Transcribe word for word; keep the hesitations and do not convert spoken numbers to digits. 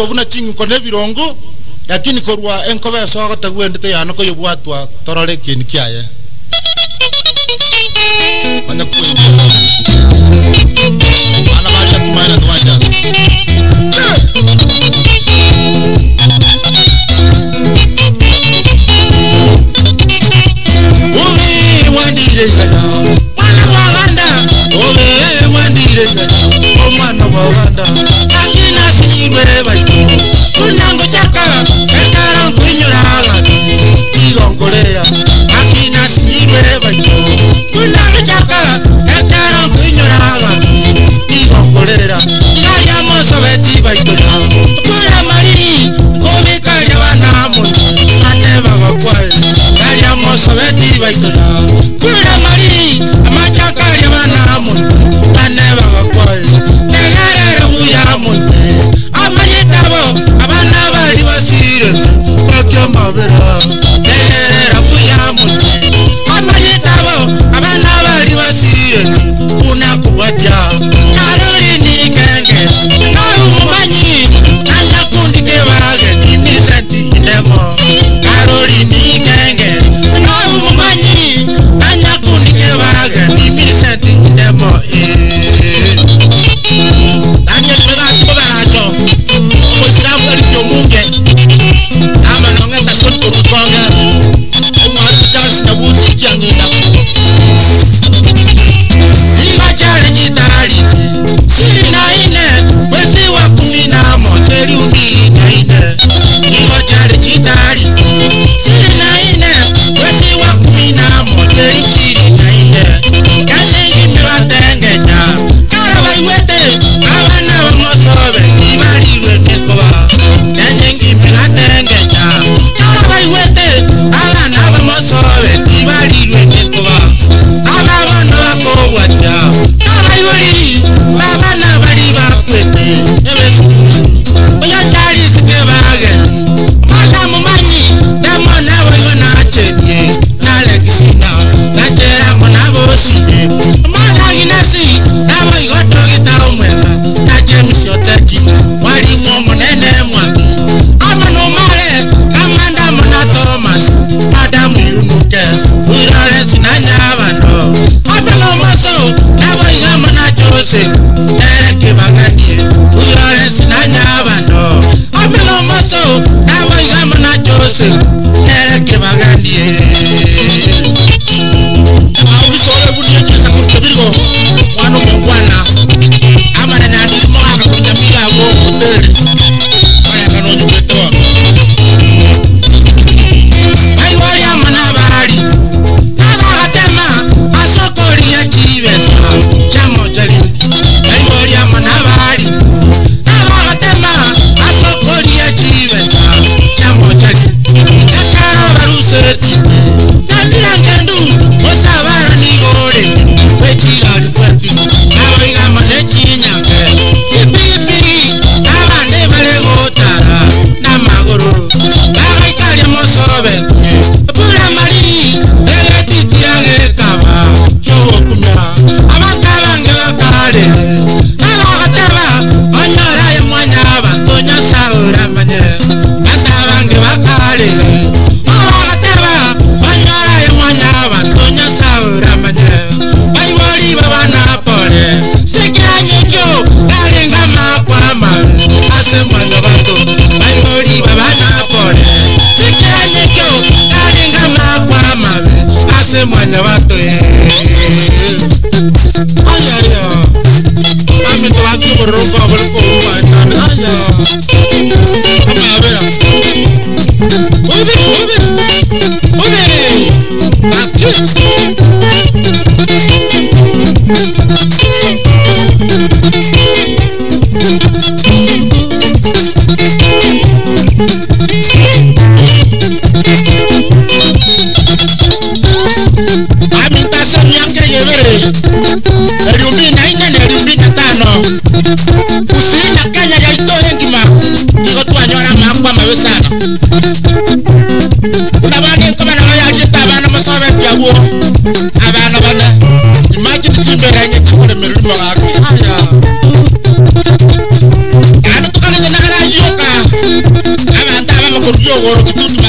wabuna chingi kone birongo lakini korwa enkobe soga tagwendete yano ko yobwatwa torole kin kiaye manya ku ana macha tumaina tumacha Umi wandire sana wana waganda Umi wandire sana omwana waganda akina sirwe baito kunango chaka ekara nkunyuraga igongolea akina sirwe baito kunango chaka ekara nkunyuraga igongolea ngaya mosobeti baito kura mari komikaria banamu aneba bakwai ngaya mosobeti baito kura mari amachakaria banamu aneba bakwai negara buya munte amanitabo abana bari basire bakyamabera negara buya munte amanitabo abana bari basire unakuwaja karuri ni genge naru mumanyi anakundike bage ni milisenti indemo karuri ni genge naru mumanyi anakundike bage ni milisenti indemo Daniel mega kubaracho Musira bari cyomunge ama nonga tasot kurukonga umwa Charles Nabuti kyangina Siga chale jitari Sina ine wezi wa kumina moteri umi na ine Siga chale jitari Sina ine wezi wa kumina moteri umi na ine Kani gimiwa tengeja Kara iwete abana bamosobe ibariwe nikoba Kani gimiwa tengeja Kara iwete abana bamosobe ibariwe nikoba Ababana bakowata Kara iwali abana bari bakwete ebesu Oya chari sikebage Mala mumanyi demo nabo yona chenye Nale kisina Nachera mona bosine Mala inasi Nabo igoto gita umweka Nache mishoteki Wali momo nene mwangi Ama numare Kamanda mona Thomas Adamu yunuke Uirare sinanya bando Ama nomaso Nabo igama na Jose Ere kibagandie Uirare sinanya bando Ama nomaso Nabo igama na Jose Ere kibagandie Awisole bunie kisa kutabirgo Wano mongwana Ama na nani mwana kunyamira go hoteli Kaya kanoni kweto Aiwari ama nabari Nabagatema Asokori ya chivesa Chamo jali Aiwari ama nabari Nabagatema Asokori ya chivesa Chamo jali Nakara baruseti Tambira ngendu Osabara ni gore Wechigali kwenti Nabo igama nechinyange Ipipiri Abane bale gotara Namagoro Bagaikaria mosobe Pura mari Ege titirage kaba Chogo kumya Abakabange bakare Nabagateba Onyora ya mwanya Bantonya saura manye Bakabange bakare Nabagateba Onyora ya mwanya Bantonya saura manye Baibori babana pole Sikira nyekyo Karenga makwama Ase mwanya bato Baibori babana pole Sikira nyekyo Karenga makwama Ase mwanya bato Ayayo Mami to aki boroko boroko umwa Ayayo Ama abera Ube ube Ube Aki Aminta samyake yevere Eriumbi na ine na eriumbi na tano Usina kanya ya ito hengima Iko tuwa nyora makwa mawe sana Unabani nkoma na waya ajita abana masawe tiawo Abana bana Imagine timbere nye yo goro kitutu